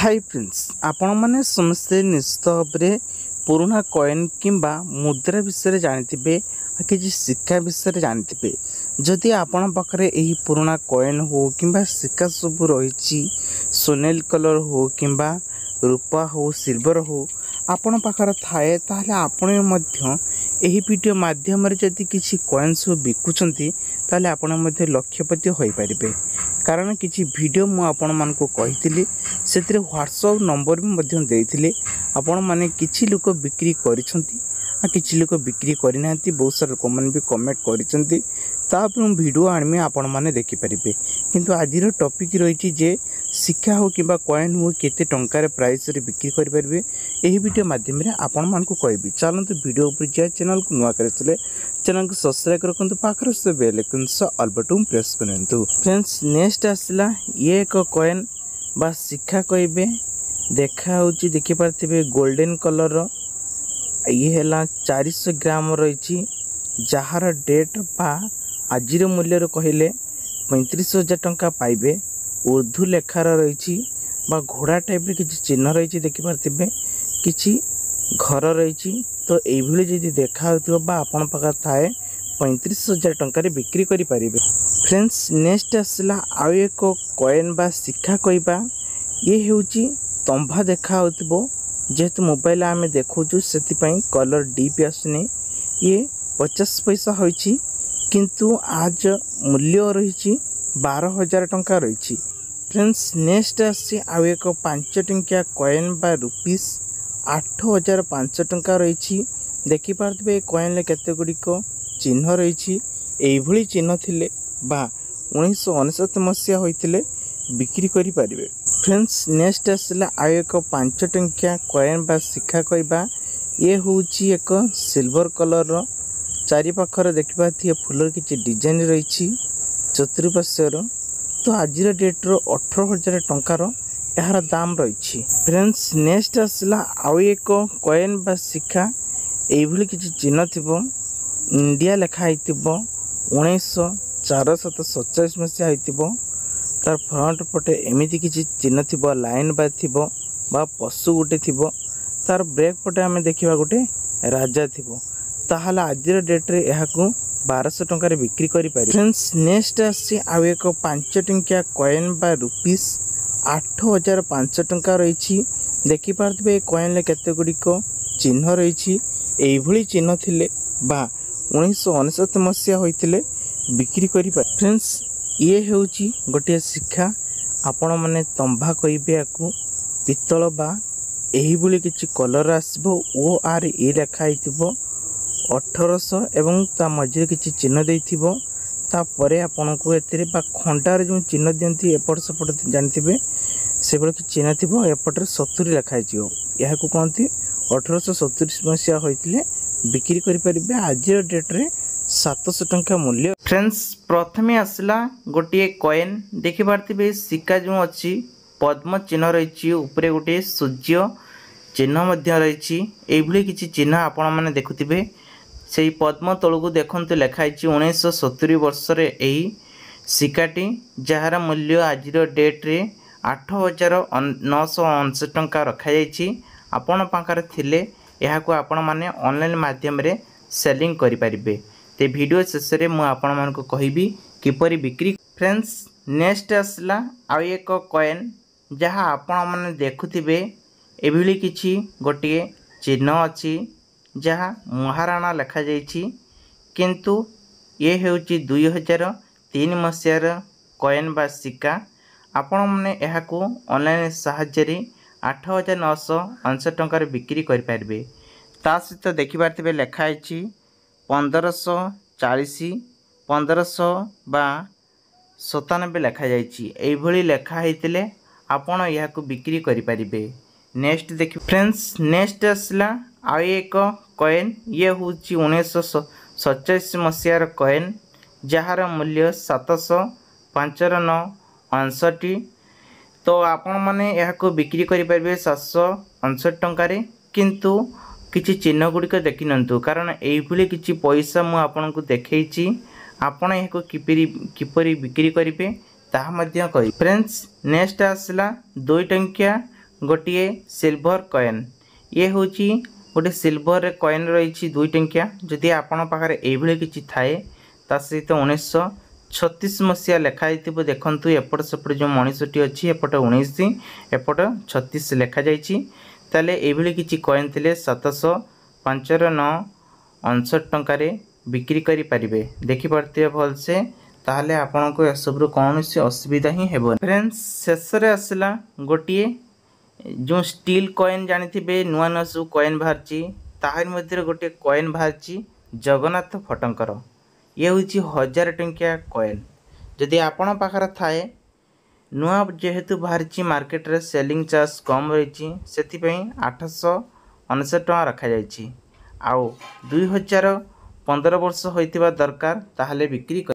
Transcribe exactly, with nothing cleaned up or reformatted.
Hi friends, आपण माने समस्ते निश्चित भाव पुराना कॉइन किंबा मुद्रा विषय जानते कि सिक्का विषय जानते। जदि आपण पाखरे एही पुराना कॉइन हो किंबा सिक्का सब रही सोनेल कलर हो किंबा रूपा हो सिल्वर हो आपण पाखर थाए ताहले आपण मध्य एही वीडियो माध्यम रे जदि किछि कॉइन सब बिकुचंती ताहले आपण मध्य लक्षपति होई परिबे। कारण किछि वीडियो मु आपण मान को कहितली सेतिरे व्हाट्सएप नंबर भी मध्य देइथिले। आपण माने किछि लोक बिक्री करिसंती आ किछि लोक बिक्री करिनांती। बहुत सारा लोक मन भी कमेंट करिसंती तापर वीडियो आनमे आपण माने देखि परिबे। किंतु आजिर टॉपिक रही जे सिक्का हो किंबा कॉइन हो केते टंकार प्राइस रे बिक्री करि परिबे एही वीडियो माध्यम रे आपण मान को कहबी। चलंतु वीडियो ऊपर जाय, चैनल को नुवा करथिले चैनल को सब्सक्राइब करकंतु, पाखर से बेल आइकन से ऑल बटन प्रेस करंतु। फ्रेंड्स नेक्स्ट आसला ये एक कॉइन बा सिक्का कहबे देखा होची देखि पारथिबे गोल्डन कलर रो। ये हला चार सौ ग्राम रही जार डेट बा आजिर मूल्य कहले पैंतीस हजार टंका पाइबे। उर्दू लेखार रही बा घोड़ा टाइप रे किछि चिन्ह रही देखि पारथिबे किछि घर रही। तो एभली जदि देखा होतिबो बा आपण पाखा थाए पैंतीस हजार टंका रे बिक्री करि परिबे। फ्रेंड्स नेक्स्ट आसला आउ एक कॉइन बा सिक्का कहबा ये हेउची तंभा देखा होतिबो। जेहेतु मोबाइल आमे देखौछु सेति पई कलर डीप आसने ये पचास पैसा होइछि, किंतु आज मूल्य रही बारह हजार टंका रही। फ्रेंड्स नेक्स्ट आसी आउ एक पांच टंकिया कॉइन बा रुपीस आठ हजार पांच टंका रही। देखि पारथिबे कॉइन ले केते गुड़िक चिन्ह रही। एभली चिन्ह थिले बा उन्नीस अनेशत मसीहा होइतिले बिक्री करि परिबे। फ्रेंड्स नेक्स्ट आसला आउ एक पांच टंकिया कॉइन बा सिक्का कहबा ये होउची एक सिल्वर कलर रो। चारि पाखर देखिबा थिए फुलर किछि डिजाइन रही चतुर्पार्श्वर। तो आजिर डेट रो अठारह हजार टंकार यार दाम रही। फ्रेंड्स नेक्स्ट आसला आउ एक कॉइन बा सिक्का एभली किछि चिन्ह थिबो इंडिया लेखा हितिबो उन्नीस चार सत सतचाश मसीहा हितिबो। तार फ्रंट पटे एमिति किछि चिन्ह थिबो लाइन बा थिबो बा पशु गुटे थिबो। तार ब्रेक पटे आमे देखिबा गुटे राजा थिबो। ताहला आजिर डेट रे एहाकू बारह सौ टंका रे बिक्री करि पारि। फ्रेंड्स नेक्स्ट आसी आउ एक पांच टंकिया कॉइन बा रुपीस आठ हजार पांच टंका रही। देखि पारथिबे कॉइन ले केते गुड़िक चिन्ह रही। एभली चिन्ह थिले बा उन्नीस अनेशत मसीहा होइतिले बिक्री करि पारि। फ्रेंड्स ये हेउची गोटे सिक्का आपण माने तंभा कहबे याकू पितल बा एही बोली किछि कलर आसबो ओ आर ए लेखा हितिबो अठारह सौ एवं ता मझे किछि चिन्ह देइथिबो। ता परे आपन को एतिरे बा खंडार जो चिन्ह दियंती एपट सपट जानथिबे से बळ कि चिन्ह थिबो एपटर सत्तर लेखा हिजियो। यहा को कहंती अठारह सौ सत्तर मसीहा होइतिले बिक्री करि परिबे। आजिर डेट रे सात सौ टंका मूल्य। फ्रेंड्स प्रथमे आसला गोटे कॉइन देखि पारथिबे सिक्का जो अछि पद्म चिन्ह रही ऊपर गोटे सूर्य चिन्ह मध्य रही। एभली किछि चिन्ह आपण माने देखुथिबे से पद्म तलू देखते लिखाई उन्नीस सत्तरी वर्ष यही सिक्काटी जार मूल्य आज डेट रे आठ हजार नौश अनसठ टंका रखा आपण पाखरे थिले यहाकू आपण माने ऑनलाइन माध्यम रे सेलिंग करि परिबे। ते वीडियो शेष रे मु आपण मान को कहिबी किपरि बिक्री। फ्रेंड्स नेक्स्ट आसला आउ एक कॉइन जहाँ आपण माने देखुथिबे एभली किछि गोटे चिन्ह अछि जहाँ महाराणा लेखा जाइछि, किंतु ये हेउची दुई हजार तीन मसीहार कॉइन बा सिक्का। आपण माने एहाकू ऑनलाइन साहाय्य आठ हजार नौश अनसठ टंकार बिक्री करि पारबे। ता सहित देखि पारथिबे लेखा आइछि पंद्रह सौ चालीस पंद्रह सौ बा सतानबे लेखा जाइछि। एभली लेखा हेतिले आपण एहाकू बिक्री करि पारिबे। नेक्स्ट देखि फ्रेंड्स नेक्स्ट आसला आउ एक कॉइन ये होची उन्नीस सतचाश मसीहार कॉइन जार मूल्य सातश पांच नौ अनसठ। तो आपण माने एहाको बिक्री करि परिबे सातश अनसठ टंकारे, किंतु किछि चिन्ह गुड़िक देखि नंतु कारण एइभली किछि पैसा मु आपण को देखैछि। आपण एहाको किपरि किपरि बिक्री करिवे ताहा मध्य कहि। फ्रेंड्स नेक्स्ट आसला दुई टंकिया गोटे सिल्वर कॉइन ये हूँ गोटे सिल्वर कॉइन रही दुई टंकिया जदि आपण पाखे ये किसी थाए ता सहित उन्नीस छत्तीस मसीहा लिखाई देखु एपट सेपट जो मनीषटी अच्छी एपटे उन्नीस एपट छत्तीस लिखा जाले ये किसी कॉइन थे सातश पांचर नौ अणसठ टकर बिक्री करें देखिपे भलसे ताहले आपण को एसबू कौन सी असुविधा ही हेबन। फ्रेंड्स शेष आसला गोटे जो स्टील कॉइन जानी नुआ नुआ सब कॉइन बाहरी ताहर मध्य गोटे कॉइन बाहरी जगन्नाथ फटंकर ये हूँ हजार टंकिया कॉइन जदि आपण पाखर थाए नुआ जेहेतु बाहरी मार्केट रे सेलिंग चार्ज कम रही से आठश अनसठ टଙ୍କା रखा आउ दुई हजार पंद्रह वर्ष होइतिबा दरकार ताहले बिक्री